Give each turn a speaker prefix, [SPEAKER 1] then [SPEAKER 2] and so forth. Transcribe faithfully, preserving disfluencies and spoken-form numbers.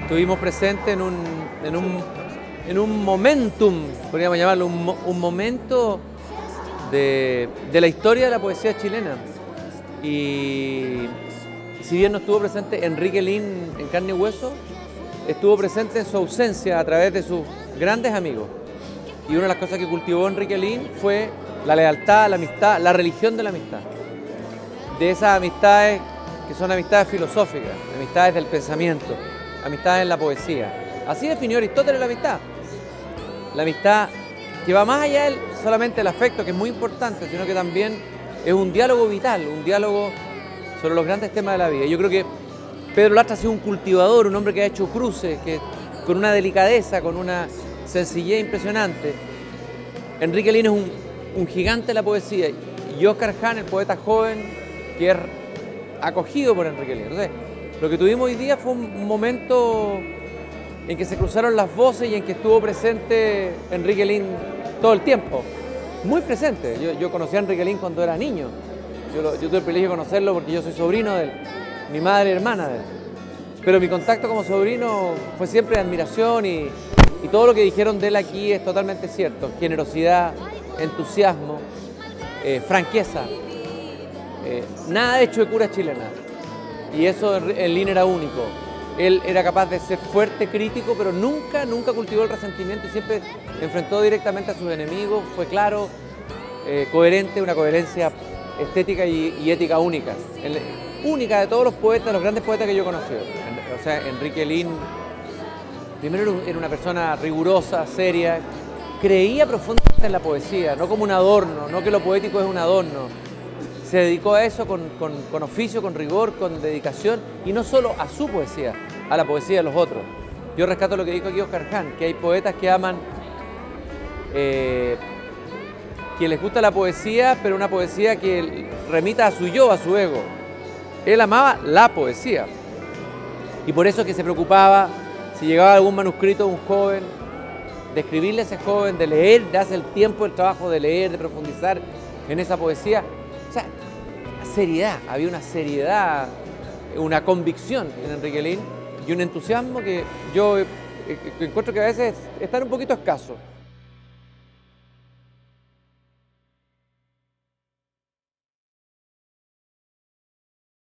[SPEAKER 1] estuvimos presentes en un, en un, en un momentum, podríamos llamarlo, un, un momento de, de la historia de la poesía chilena. Y si bien no estuvo presente Enrique Lihn en carne y hueso, estuvo presente en su ausencia a través de sus grandes amigos. Y una de las cosas que cultivó Enrique Lihn fue la lealtad, la amistad, la religión de la amistad. De esas amistades que son amistades filosóficas, amistades del pensamiento, amistades en la poesía. Así definió Aristóteles la amistad. La amistad que va más allá de solamente del afecto, que es muy importante, sino que también es un diálogo vital, un diálogo sobre los grandes temas de la vida. Yo creo que Pedro Lastra ha sido un cultivador, un hombre que ha hecho cruces, que con una delicadeza, con una sencillez impresionante. Enrique Lihn es un, un gigante de la poesía, y Óscar Ján, el poeta joven, que es acogido por Enrique Lihn. Entonces, lo que tuvimos hoy día fue un momento en que se cruzaron las voces y en que estuvo presente Enrique Lihn todo el tiempo. Muy presente. Yo, yo conocí a Enrique Lihn cuando era niño. Yo, lo, yo tuve el privilegio de conocerlo porque yo soy sobrino de él, mi madre hermana de él. Pero mi contacto como sobrino fue siempre de admiración y, y todo lo que dijeron de él aquí es totalmente cierto. Generosidad, entusiasmo, eh, franqueza. Eh, nada hecho de cura chilena. Y eso en Lihn era único. Él era capaz de ser fuerte, crítico, pero nunca, nunca cultivó el resentimiento y siempre enfrentó directamente a sus enemigos. Fue claro, eh, coherente, una coherencia estética y, y ética única. El, única de todos los poetas, los grandes poetas que yo conocí. O sea, Enrique Lihn, primero era una persona rigurosa, seria, creía profundamente en la poesía, no como un adorno, no que lo poético es un adorno. Se dedicó a eso con, con, con oficio, con rigor, con dedicación, y no solo a su poesía, a la poesía de los otros. Yo rescato lo que dijo aquí Óscar Ján, que hay poetas que aman, eh, que les gusta la poesía, pero una poesía que remita a su yo, a su ego. Él amaba la poesía, y por eso que se preocupaba, si llegaba algún manuscrito de un joven, de escribirle a ese joven, de leer, de hacer el tiempo, el trabajo de leer, de profundizar en esa poesía. O sea, seriedad, había una seriedad, una convicción en Enrique Lihn y un entusiasmo que yo encuentro que a veces están un poquito escasos.